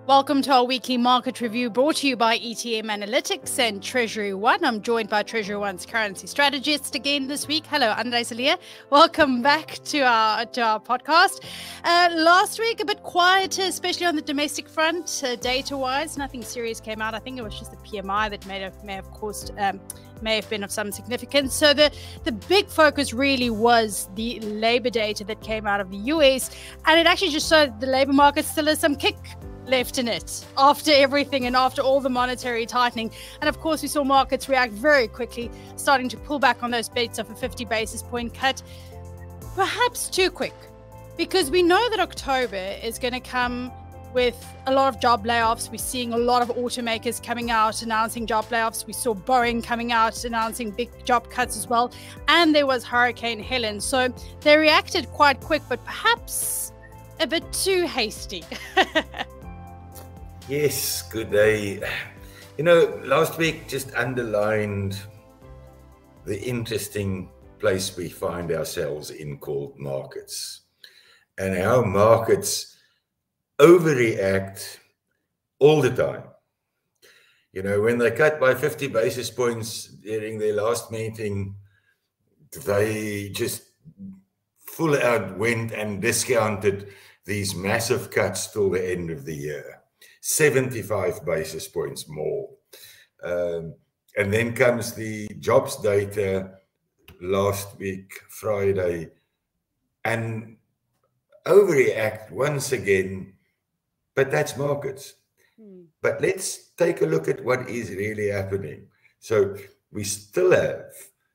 Welcome to our weekly market review brought to you by ETM Analytics and Treasury One. I'm joined by Treasury One's currency strategist again this week. Hello, Cilliers. Welcome back to our podcast. Last week, a bit quieter, especially on the domestic front, data-wise. Nothing serious came out. I think it was just the PMI that may have been of some significance. So the big focus really was the labor data that came out of the US, and it actually just showed the labor market still has some kick left in it after everything and after all the monetary tightening. And of course, we saw markets react very quickly, starting to pull back on those bets of a 50 basis point cut, perhaps too quick, because we know that October is going to come with a lot of job layoffs. We're seeing a lot of automakers coming out announcing job layoffs. We saw Boeing coming out announcing big job cuts as well. And there was Hurricane Helen. So they reacted quite quick, but perhaps a bit too hasty. Yes, good day. You know, last week just underlined the interesting place we find ourselves in called markets, and how markets overreact all the time. You know, when they cut by 50 basis points during their last meeting, they just full out went and discounted these massive cuts till the end of the year. 75 basis points more. And then comes the jobs data last week, Friday, and overreact once again. But that's markets. But let's take a look at what is really happening. So we still have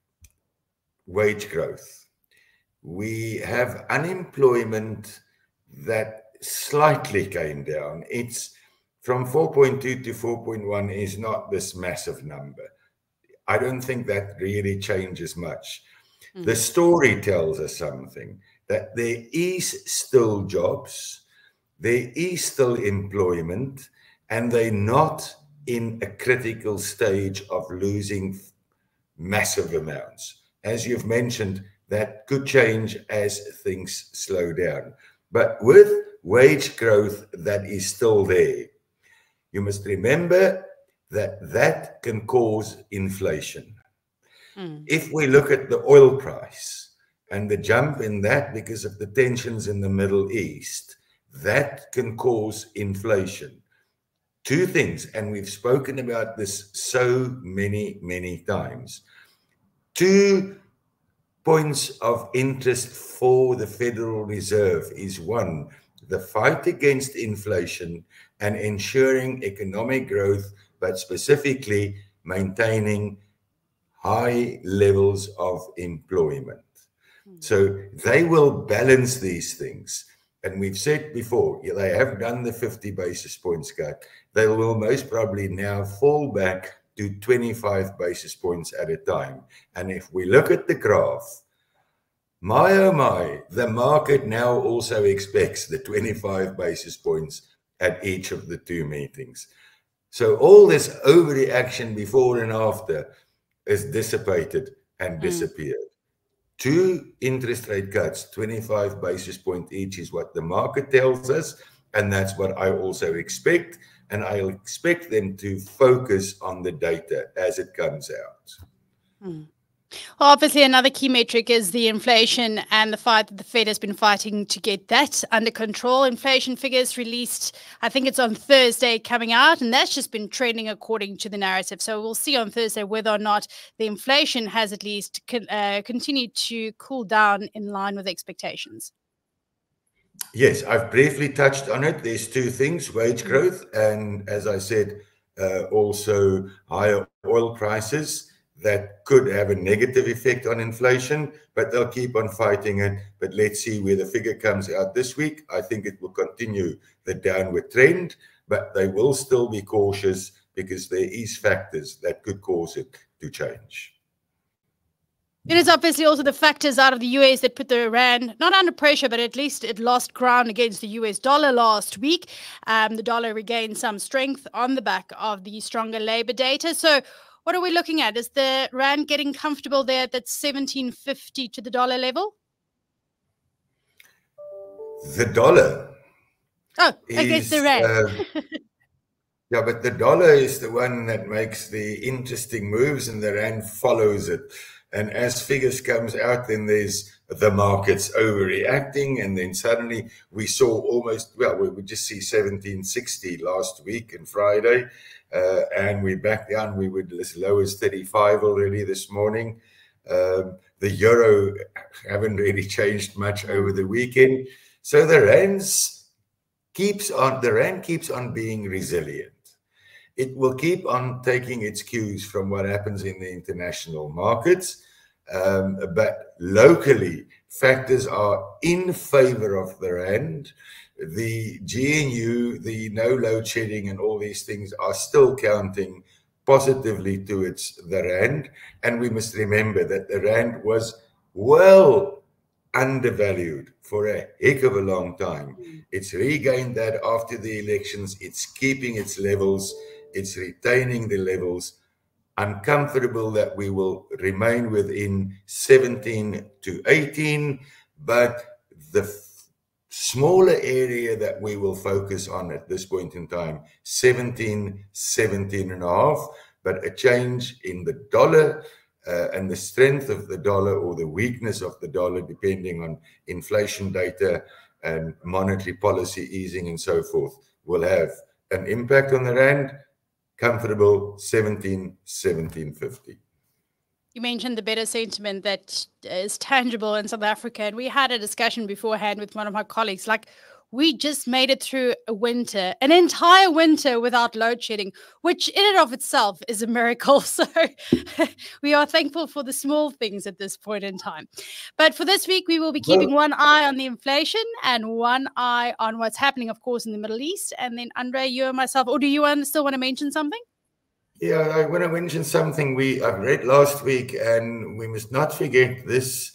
wage growth. We have unemployment that slightly came down. It's from 4.2 to 4.1 is not this massive number. I don't think that really changes much. The story tells us something, that there is still jobs, there is still employment, and they're not in a critical stage of losing massive amounts. As you've mentioned, that could change as things slow down. But with wage growth that is still there, you must remember that that can cause inflation. If we look at the oil price and the jump in that because of the tensions in the Middle East, that can cause inflation. Two things, and we've spoken about this so many times. 2 points of interest for the Federal Reserve is one, the fight against inflation and ensuring economic growth, but specifically maintaining high levels of employment. So they will balance these things. And we've said before, they have done the 50 basis points cut. They will most probably now fall back to 25 basis points at a time. And if we look at the graph, my, oh my, the market now also expects the 25 basis points at each of the two meetings. So all this overreaction before and after is dissipated and disappeared. Two interest rate cuts, 25 basis points each is what the market tells us. And that's what I also expect. And I'll expect them to focus on the data as it comes out. Well, obviously, another key metric is the inflation and the fight that the Fed has been fighting to get that under control. Inflation figures released, I think it's on Thursday coming out, and that's just been trending according to the narrative. So we'll see on Thursday whether or not the inflation has at least continued to cool down in line with expectations. Yes, I've briefly touched on it. There's two things, wage growth, and as I said, also higher oil prices. That could have a negative effect on inflation, but they'll keep on fighting it. But let's see where the figure comes out this week. I think it will continue the downward trend, but they will still be cautious because there is factors that could cause it to change. It is obviously also the factors out of the US that put the rand not under pressure, but at least it lost ground against the US dollar last week. The dollar regained some strength on the back of the stronger labor data. So what are we looking at? Is the rand getting comfortable there at that 17.50 to the dollar level? The dollar against the rand. Yeah, but the dollar is the one that makes the interesting moves and the rand follows it. And as figures comes out, then there's the markets overreacting. And then suddenly we saw almost, well, we would just see 1760 last week and Friday. And we're back down. We were as low as 35 already this morning. The euro haven't really changed much over the weekend. So the rand keeps on being resilient. It will keep on taking its cues from what happens in the international markets, but locally, factors are in favor of the rand. The GNU, the no load shedding and all these things are still counting positively towards the rand. And we must remember that the rand was well undervalued for a heck of a long time. It's regained that after the elections. It's keeping its levels. It's retaining the levels. I'm comfortable that we will remain within 17 to 18, but the smaller area that we will focus on at this point in time, 17, 17 and a half, but a change in the dollar and the strength of the dollar or the weakness of the dollar, depending on inflation data and monetary policy easing and so forth, will have an impact on the rand. Comfortable 17, 17.50. You mentioned the better sentiment that is tangible in South Africa. And we had a discussion beforehand with one of my colleagues, like, we just made it through a winter, an entire winter without load shedding, which in and of itself is a miracle. So we are thankful for the small things at this point in time. But for this week, we will be keeping one eye on the inflation and one eye on what's happening, of course, in the Middle East. And then, Andre, you and myself, or do you still want to mention something? Yeah, I want to mention something I read last week, and we must not forget this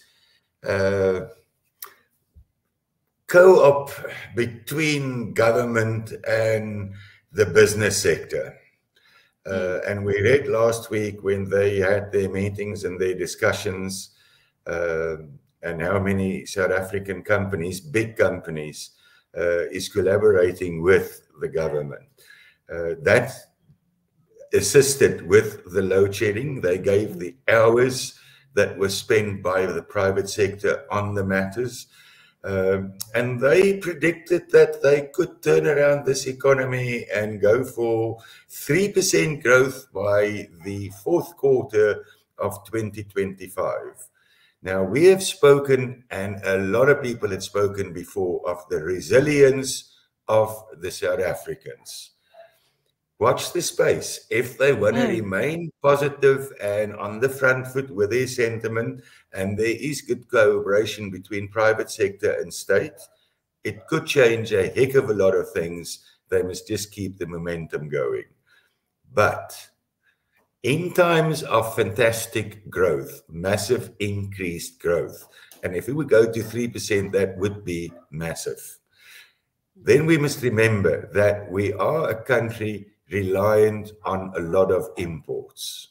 co-op between government and the business sector. And we read last week when they had their meetings and their discussions and how many South African companies, big companies, is collaborating with the government. That assisted with the load shedding. They gave the hours that were spent by the private sector on the matters. And they predicted that they could turn around this economy and go for 3% growth by the fourth quarter of 2025. Now, we have spoken, and a lot of people had spoken before, of the resilience of the South Africans. Watch the space. If they want to remain positive and on the front foot with their sentiment, and there is good cooperation between private sector and state, it could change a heck of a lot of things. They must just keep the momentum going. But in times of fantastic growth, massive increased growth, and if we would go to 3%, that would be massive. Then we must remember that we are a country reliant on a lot of imports.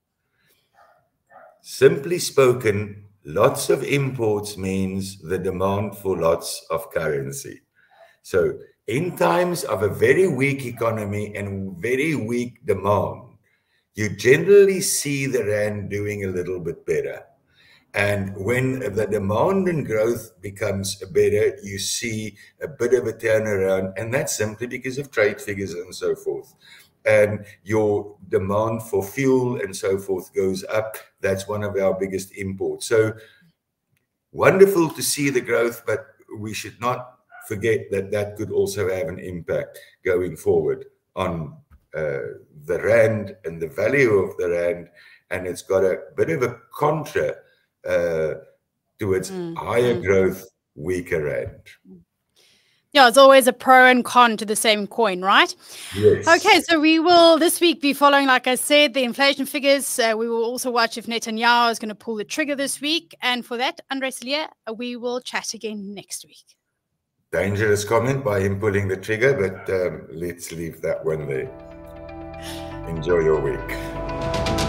Simply spoken, lots of imports means the demand for lots of currency. So in times of a very weak economy and very weak demand, you generally see the rand doing a little bit better. And when the demand and growth becomes better, you see a bit of a turnaround, and that's simply because of trade figures and so forth. And your demand for fuel and so forth goes up. That's one of our biggest imports. So wonderful to see the growth, but we should not forget that that could also have an impact going forward on the rand and the value of the rand. And it's got a bit of a contra towards higher growth, weaker rand. Yeah, it's always a pro and con to the same coin, right? Yes. Okay, so we will this week be following, like I said, the inflation figures. We will also watch if Netanyahu is going to pull the trigger this week. And for that, Andre Cilliers, we will chat again next week. Dangerous comment by him pulling the trigger, but let's leave that one there. Enjoy your week.